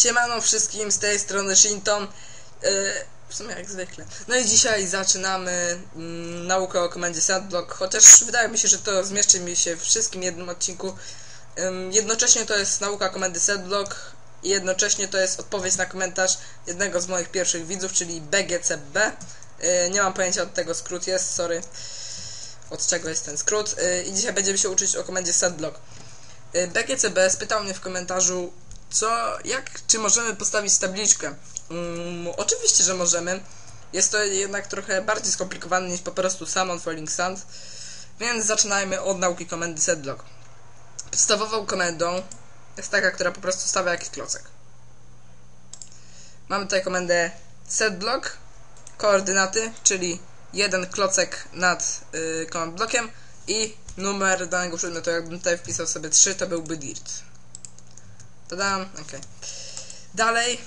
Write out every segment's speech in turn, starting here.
Siemano wszystkim, z tej strony Shinton. W sumie jak zwykle. No i dzisiaj zaczynamy naukę o komendzie setblock, chociaż wydaje mi się, że to zmieszczy mi się w wszystkim jednym odcinku. Jednocześnie to jest nauka komendy setblock i jednocześnie to jest odpowiedź na komentarz jednego z moich pierwszych widzów, czyli BGCB. Nie mam pojęcia, od tego skrót jest, sorry. Od czego jest ten skrót. I dzisiaj będziemy się uczyć o komendzie setblock. BGCB spytał mnie w komentarzu, czy możemy postawić tabliczkę. Oczywiście, że możemy. Jest to jednak trochę bardziej skomplikowane niż po prostu summon falling sand. Więc zaczynajmy od nauki komendy setblock. Podstawową komendą jest taka, która po prostu stawia jakiś klocek. Mamy tutaj komendę setblock, koordynaty, czyli jeden klocek nad command blockiem i numer danego przedmiotu. Jakbym tutaj wpisał sobie 3, to byłby dirt. Tadam, ok. Dalej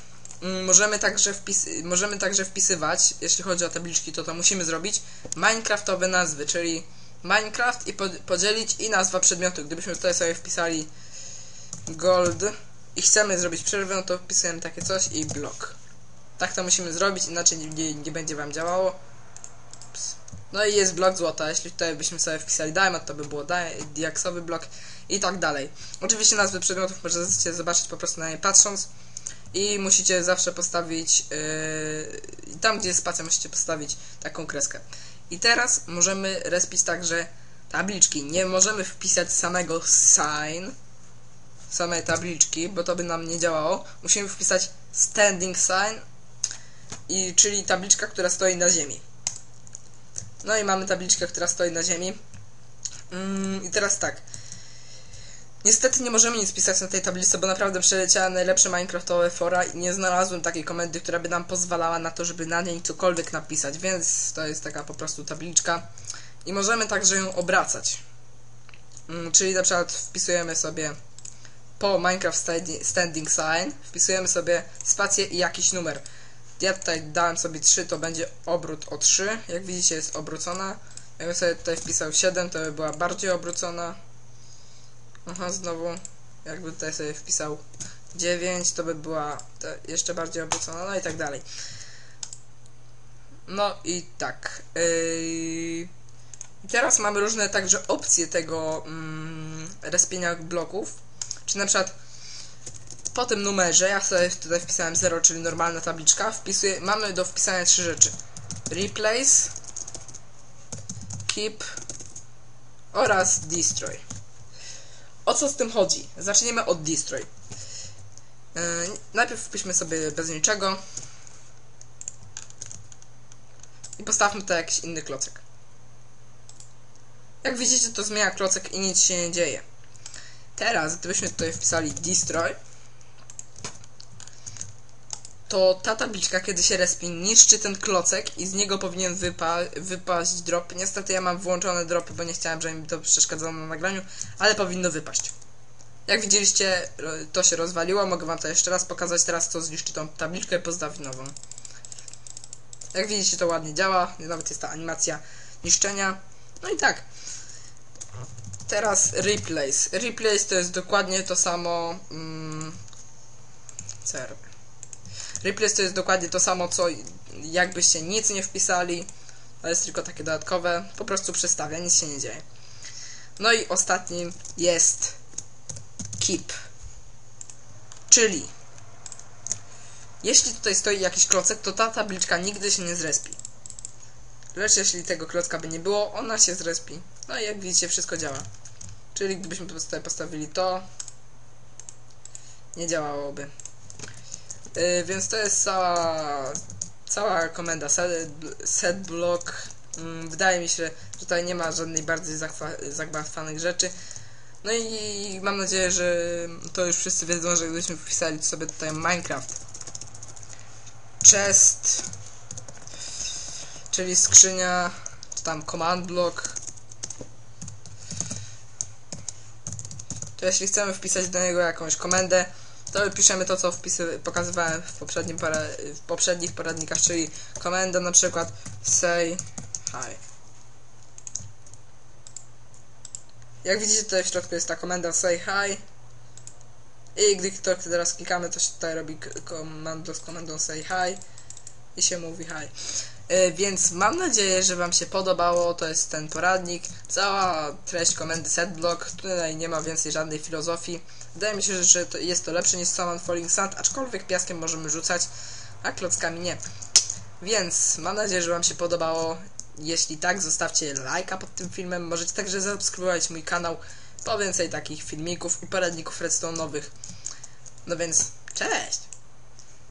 możemy także wpisywać, jeśli chodzi o tabliczki, to musimy zrobić minecraftowe nazwy, czyli Minecraft i podzielić i nazwa przedmiotu. Gdybyśmy tutaj sobie wpisali gold i chcemy zrobić przerwę, to wpisujemy takie coś i blok. Tak to musimy zrobić, inaczej nie będzie wam działało. No i jest blok złota. Jeśli tutaj byśmy sobie wpisali diamond, to by było diaksowy blok i tak dalej. Oczywiście nazwy przedmiotów możecie zobaczyć po prostu na nie patrząc. I musicie zawsze postawić tam, gdzie jest spacja, musicie postawić taką kreskę. I teraz możemy respić także tabliczki. Nie możemy wpisać samego samej tabliczki, bo to by nam nie działało. Musimy wpisać standing sign, czyli tabliczka, która stoi na ziemi. No i mamy tabliczkę, która stoi na ziemi. I teraz tak. Niestety nie możemy nic pisać na tej tablicy, bo naprawdę przeleciałem najlepsze minecraftowe fora i nie znalazłem takiej komendy, która by nam pozwalała na to, żeby na niej cokolwiek napisać, więc to jest taka po prostu tabliczka. I możemy także ją obracać. Czyli na przykład wpisujemy sobie po Minecraft standing sign, wpisujemy sobie spację i jakiś numer. Ja tutaj dałem sobie 3, to będzie obrót o 3. Jak widzicie, jest obrócona. Jakbym sobie tutaj wpisał 7, to by była bardziej obrócona. Aha, znowu, jakby tutaj sobie wpisał 9, to by była jeszcze bardziej obrócona, no i tak dalej. No i tak. Teraz mamy różne także opcje tego respienia bloków. Czy na przykład po tym numerze, ja sobie tutaj wpisałem 0, czyli normalna tabliczka, mamy do wpisania 3 rzeczy. Replace, keep oraz destroy. O co z tym chodzi? Zaczniemy od destroy. Najpierw wpiszmy sobie bez niczego i postawmy to jakiś inny klocek. Jak widzicie, to zmienia klocek i nic się nie dzieje. Teraz, gdybyśmy tutaj wpisali destroy, to ta tabliczka, kiedy się respi, niszczy ten klocek i z niego powinien wypaść drop. Niestety ja mam włączone dropy, bo nie chciałem, żeby mi to przeszkadzało na nagraniu, ale powinno wypaść. Jak widzieliście, to się rozwaliło. Mogę wam to jeszcze raz pokazać. Teraz to zniszczy tą tabliczkę i postawi nową. Jak widzicie, to ładnie działa. Nawet jest ta animacja niszczenia. No i tak. Teraz replace. Replace to jest dokładnie to samo. Replace to jest dokładnie to samo, co jakbyście nic nie wpisali. To jest tylko takie dodatkowe. Po prostu przestawia, nic się nie dzieje. No i ostatnim jest keep. Czyli jeśli tutaj stoi jakiś klocek, to ta tabliczka nigdy się nie zrespi. Lecz jeśli tego klocka by nie było, ona się zrespi. No i jak widzicie, wszystko działa. Czyli gdybyśmy tutaj postawili to, nie działałoby. Więc to jest cała komenda setblock. Wydaje mi się, że tutaj nie ma żadnej bardziej zagmatwanych rzeczy. No i mam nadzieję, że to już wszyscy wiedzą, że gdybyśmy wpisali sobie tutaj Minecraft chest, czyli skrzynia, czy tam command block, to jeśli chcemy wpisać do niego jakąś komendę, to piszemy to, co pokazywałem w poprzednich poradnikach, czyli komenda na przykład say hi. Jak widzicie, tutaj w środku jest ta komenda say hi. I gdy to teraz klikamy, to się tutaj robi z komendą say hi i się mówi hi. Więc mam nadzieję, że wam się podobało. To jest ten poradnik. Cała treść komendy setblock. Tutaj nie ma więcej żadnej filozofii. Wydaje mi się, że jest to lepsze niż Summon Falling Sand, aczkolwiek piaskiem możemy rzucać, a klockami nie. Więc mam nadzieję, że wam się podobało. Jeśli tak, zostawcie lajka pod tym filmem. Możecie także zasubskrybować mój kanał po więcej takich filmików i poradników redstone'owych. No więc, cześć!